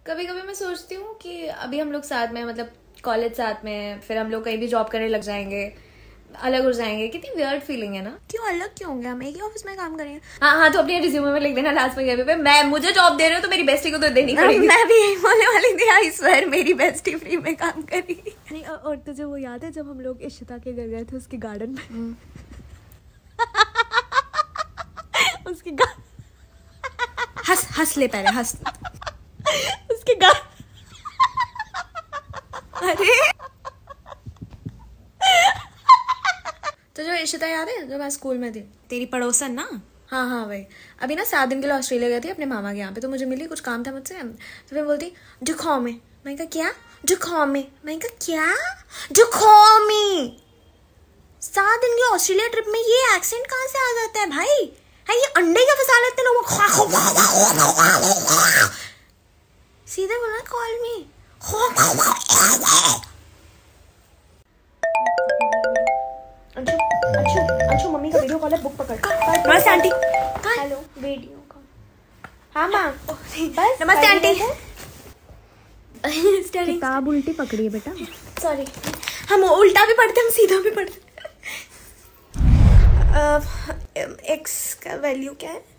कभी कभी मैं सोचती हूँ कि अभी हम लोग साथ में, मतलब कॉलेज साथ में, फिर हम लोग कहीं भी जॉब करने लग जाएंगे, अलग हो जाएंगे, कितनी वियर्ड फीलिंग है ना। क्यों अलग क्यों होंगे, हम एक ही ऑफिस में काम करेंगे। हाँ, तो अपने रिज्यूमे में लिख देना लास्ट में पे मैं मुझे जॉब दे रहे हो तो मेरी बेस्टी को तो देनी पड़ेगी। मैं भी यही बोलने वाली थी, आई स्वेयर मेरी बेस्टी फ्री में काम करी। नहीं, और तुझे वो याद है जब हम लोग इशिता के घर गए थे उसके गार्डन में? उसके हंस ले पहले, हंस। उसके अरे तो जो इशिता याद है जो मैं स्कूल में थी, तेरी पड़ोसन ना? हाँ वही। अभी ना 7 दिन के लिए ऑस्ट्रेलिया गई थी अपने मामा के यहाँ पे, तो मुझे मिली, कुछ काम था मुझसे, तो फिर बोलती जुखोमी। मैं कहा क्या? जुखोमी। मैं कहा क्या? जुखोमी। 7 दिन की ऑस्ट्रेलिया ट्रिप में ये एक्सेंट कहाँ से आ जाता है भाई? है ये अंडे का फसा लेते लोग। सीधे बोला कॉल मी। अंशु मम्मी का वीडियो कॉल है, बुक पकड़। नमस्ते आंटी। Hello, video call. हाँ माँ, बस नमस्ते आंटी। किताब उल्टी पकड़ी है बेटा। सॉरी, हम उल्टा भी पढ़ते, हम सीधा भी पढ़ते। एक्स का वैल्यू क्या है?